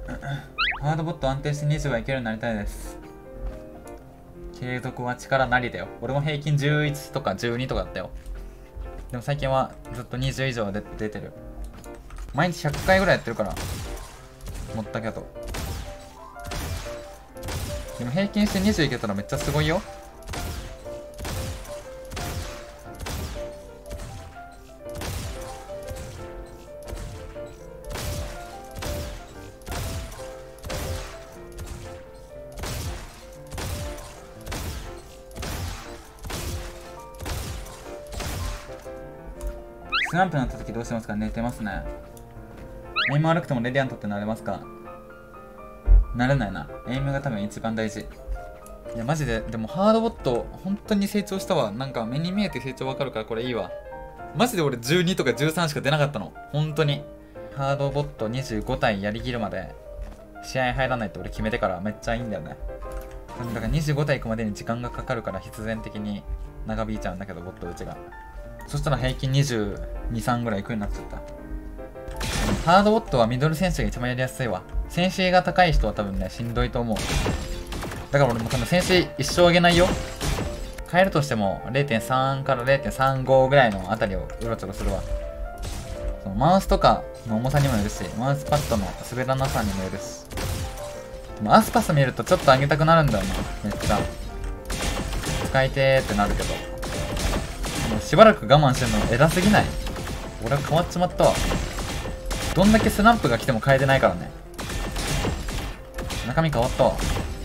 ハードボット安定して20はいけるようになりたいです。継続は力なりだよ。俺も平均11とか12とかだったよ。でも最近はずっと20以上出てる。毎日100回ぐらいやってるから。持ったけど。でも平均して20いけたらめっちゃすごいよ。スランプになった時どうしてますか？寝てますね。エイム悪くてもレディアントってなれますか？なれないな。エイムが多分一番大事。いやマジで、でもハードボット本当に成長したわ。なんか目に見えて成長わかるからこれいいわ。マジで俺12とか13しか出なかったの。本当に。ハードボット25体やりきるまで試合入らないって俺決めてからめっちゃいいんだよね。だから25体いくまでに時間がかかるから必然的に長引いちゃうんだけど、ボットうちが。そしたら平均22、3ぐらいいくようになっちゃった。ハードボットはミドル選手が一番やりやすいわ。戦士が高い人は多分ね、しんどいと思う。だから俺も多分戦士一生上げないよ。変えるとしても 0.3 から 0.35 ぐらいのあたりをうろちょろするわ。そのマウスとかの重さにもよるし、マウスパッドの滑らなさにもよるし。でもアスパス見るとちょっと上げたくなるんだよな、めっちゃ。使いてーってなるけど。もうしばらく我慢してるの偉すぎない？俺は変わっちまったわ。どんだけスランプが来ても変えてないからね。中身変わったわ。